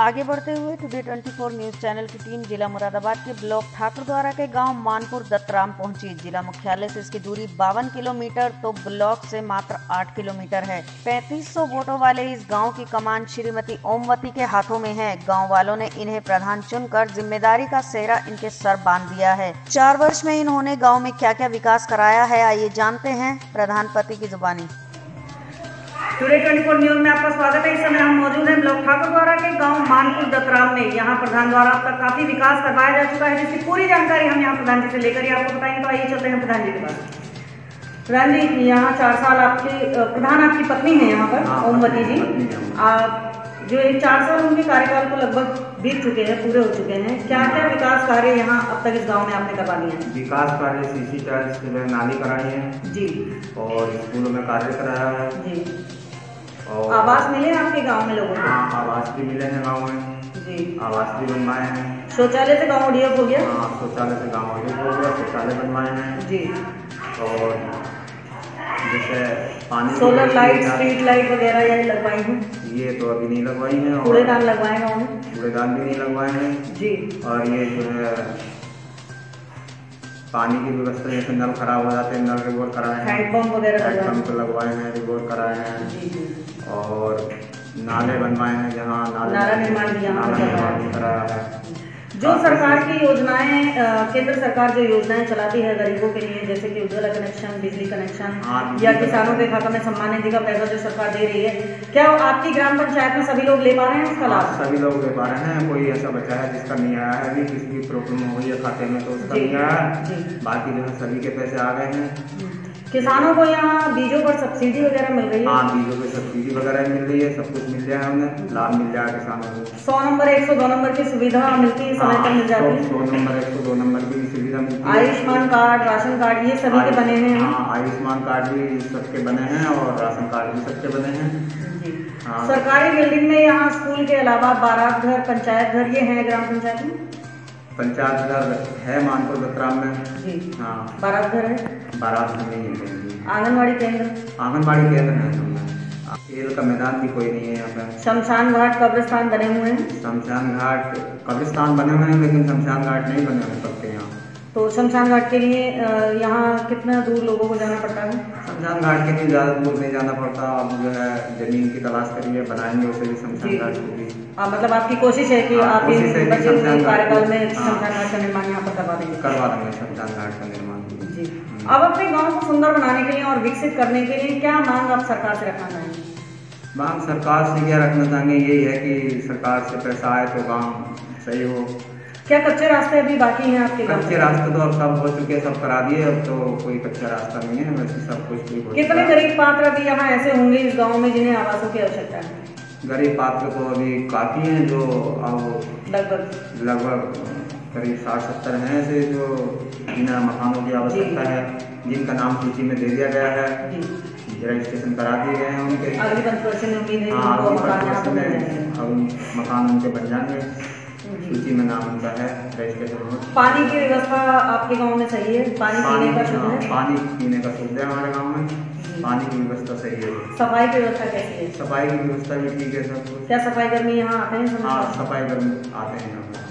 आगे बढ़ते हुए टुडे 24 न्यूज चैनल की टीम जिला मुरादाबाद के ब्लॉक ठाकुरद्वारा के गांव मानपुर दत्तराम पहुंची। जिला मुख्यालय से इसकी दूरी 52 किलोमीटर तो ब्लॉक से मात्र 8 किलोमीटर है। 3500 वोटों वाले इस गांव की कमान श्रीमती ओमवती के हाथों में है। गांव वालों ने इन्हें प्रधान चुनकर जिम्मेदारी का सेहरा इनके सर बांध दिया है। 4 वर्ष में इन्होंने गाँव में क्या क्या विकास कराया है, आइए जानते हैं प्रधान पति की जुबानी। टुडे 24 न्यूज में आपका स्वागत है। इस समय हम मौजूद हैं ब्लॉक ठाकुरद्वारा के गांव मानपुर दत्तराम में। यहां प्रधान द्वारा अब तक काफी विकास करवाया जा चुका है, जिसकी पूरी जानकारी हम यहां प्रधान जी से लेकर ही आपको बताएंगे। तो आइए चलते हैं प्रधान जी के पास। प्रधान जी, यहाँ 4 साल प्रधान आपकी पत्नी है यहाँ पर, ओमवती जी। जो 4 साल उनके कार्यकाल को लगभग बीत चुके हैं, पूरे हो चुके हैं। क्या क्या विकास कार्य यहाँ अब तक इस गाँव में आपने करवा दिए हैं? विकास कार्य सीसी टाइल्स नाली कराई है जी, और स्कूलों में कार्य कराया है जी। और आवास मिले हैं आपके गांव में लोगों को? हाँ, आवास भी मिले हैं गांव में जी। आवास भी बनवाए हैं। शौचालय से गांव डीएफ हो गया? हाँ, शौचालय से गांव डीएफ हो गया, शौचालय बनवाए हैं जी। और जैसे पानी सोलर लाइट, स्ट्रीट लाइट वगैरह ये लगवाई हैं? ये तो अभी नहीं लगवाई हैं। और कूड़ेदान लगवाए गाँव में? कूड़ेदान भी नहीं लगवाए हैं जी। और ये जो है पानी की व्यवस्था, जैसे नल खराब हो जाते हैं, नल रिपोर्ट कराए हैं, हैंडपम्प वगैरह हैंडपम्प लगवाए हैं, रिपोर्ट कराए हैं जी। और नाले बनवाए हैं, जहाँ नाला निर्माण भी यहाँ निर्माण कराया है। जो सरकार की योजनाएं, केंद्र सरकार जो योजनाएं चलाती है गरीबों के लिए, जैसे कि उज्ज्वला कनेक्शन, बिजली कनेक्शन या किसानों के खातों में सम्मान निधि का पैसा जो सरकार दे रही है, क्या आपकी ग्राम पंचायत में सभी लोग ले पा रहे हैं उसका लाभ? सभी लोग ले पा रहे हैं। कोई ऐसा बच्चा है जिसका नहीं आया है, अभी किसी की प्रॉब्लम हो गई है खाते में तो उसका नहीं आया है। बाकी जो है सभी के पैसे आ गए हैं। किसानों को यहाँ बीजों पर सब्सिडी वगैरह मिल रही है? हाँ, बीजों पर सब्सिडी वगैरह मिल रही है, सब कुछ मिल जाए, हमें लाभ मिल जाए किसानों को। 100 नंबर 102 नंबर की सुविधा मिलती है, समय पर मिल जाती है। 100 नंबर 102 नंबर की भी सुविधा मिलती है। आयुष्मान कार्ड, राशन कार्ड ये सभी के बने हैं? हाँ, आयुष्मान कार्ड भी सबके बने हैं और राशन कार्ड भी सबके बने हैं जी। हाँ। सरकारी बिल्डिंग में यहाँ स्कूल के अलावा बारात घर, पंचायत घर ये है ग्राम पंचायत में? पंचायत घर है मानपुर दत्तराम में जी। हाँ। बारात घर है? बारात घर नहीं है। आंगनबाड़ी केंद्र? आंगनबाड़ी केंद्र है सबमें। खेल का मैदान भी कोई नहीं है यहाँ पे। शमशान घाट, कब्रिस्तान बने हुए हैं? शमशान घाट, कब्रिस्तान बने हुए हैं लेकिन शमशान घाट नहीं बने हुए सबके यहाँ। तो शमशान घाट के लिए यहाँ कितना दूर लोगों को जाना पड़ता है? शमशान घाट के लिए ज़्यादा दूर नहीं जाना पड़ता। अब जो है जमीन की तलाश करिए, बनाएंगे उसे भी शमशान घाट को भी। मतलब आपकी कोशिश है कि आप कार्यकाल में हाँ। शमशान घाट का निर्माण यहाँ पर करवा देंगे? करवा देंगे शमशान घाट का निर्माण जी। अब अपने गाँव को सुंदर बनाने के लिए और विकसित करने के लिए क्या मांग आप सरकार से रखना चाहेंगे? मांग सरकार से क्या रखना चाहेंगे, यही है कि सरकार से पैसा आए तो गाँव सही हो। क्या कच्चे रास्ते अभी बाकी हैं आपके गाँव? कच्चे रास्ते तो अब सब हो चुके हैं, सब करा दिए, अब तो कोई कच्चा रास्ता नहीं है, वैसे सब कुछ ठीक हो। कितने गरीब पात्र अभी यहाँ ऐसे होंगे इस गांव में जिन्हें आवासों की आवश्यकता है? गरीब पात्र तो अभी काफ़ी हैं, जो अब लगभग करीब 60-70 हैं ऐसे जो जिन्हें मकानों की आवश्यकता है, जिनका नाम सूची में दे दिया गया है, रजिस्ट्रेशन करा दिए गए हैं उनके। अगली पंचवर्षीय में उम्मीद है हाँ, उनको मकान यहाँ पर मिल जाएंगे। अब मकान उनके बन जाएंगे, सूची में नाम उनका है, रजिस्ट्रेशन। पानी की व्यवस्था आपके गांव में सही है? पानी पीने का शुद्ध है? पानी पीने का शुद्ध है हमारे गांव में, पानी की व्यवस्था सही है। सफाई की व्यवस्था कैसी है? सफाई की व्यवस्था भी ठीक है सब कुछ। क्या सफाई कर्मी यहाँ आते हैं? हाँ, सफाई कर्मी आते हैं यहाँ पर।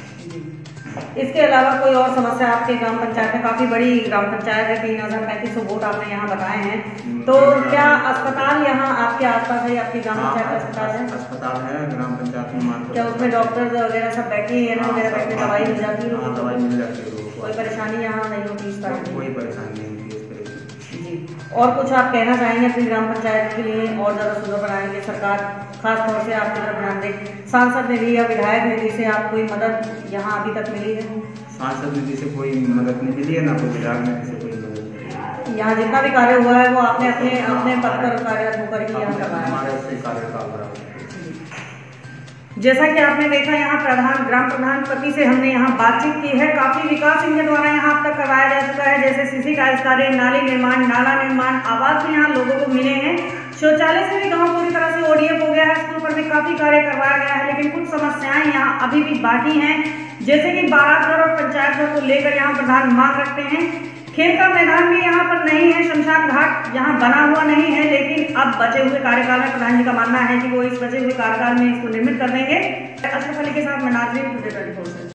इसके अलावा कोई और समस्या आपके ग्राम पंचायत में? काफी बड़ी ग्राम पंचायत है, 3500 वोट आपने यहाँ बताए हैं, तो क्या अस्पताल यहाँ आपके आसपास है? आपकी ग्राम पंचायत अस्पताल है? अस्पताल है ग्राम पंचायत में मानपुर। क्या उसमें डॉक्टर वगैरह सब बैठे हैं वगैरह बैठे, दवाई मिल जाती है? हाँ, दवाई मिल जाती है। कोई परेशानी यहाँ नहीं होती इस तरह की? कोई परेशानी नहीं होती इस तरह की। जी। और कुछ आप कहना चाहेंगे अपनी ग्राम पंचायत के लिए और ज़्यादा सुंदर बनाने के? सरकार खास तौर से आपकी तरफ ध्यान दे। सांसद निधि या विधायक निधि से आप कोई मदद यहाँ अभी तक मिली है? सांसद निधि से कोई मदद नहीं मिली है, ना कोई विधायक निधि से कोई मदद मिली है। यहाँ जितना भी कार्य हुआ है वो आपने अपने पद पर कार्यरत होकर ही यहाँ करवाया? हमारे से कार्यकाल रहा। जैसा कि आपने देखा यहाँ ग्राम प्रधान पति से हमने यहाँ बातचीत की है। काफी विकास इनके द्वारा यहाँ अब तक करवाया जा चुका है, जैसे सीसी टाइल्स कार्य, नाली निर्माण, नाला निर्माण, आवास भी यहाँ लोगों को मिले हैं। शौचालय से भी गाँव पूरी तरह से ओडीएफ हो गया है। स्कूल पर भी काफी कार्य करवाया गया है, लेकिन कुछ समस्याएं यहाँ अभी भी बाकी हैं, जैसे कि बारात घर और पंचायत घर को लेकर यहाँ प्रधान मांग रखते हैं। खेल का मैदान भी यहाँ पर नहीं है। शमशान घाट यहाँ बना हुआ नहीं है, लेकिन अब बचे हुए कार्यकाल में प्रधान जी का मानना है कि वो इस बचे हुए कार्यकाल में इसको निर्मित कर देंगे। अशरफ अली के साथ मैं नाज़रीन, टुडे 24 से।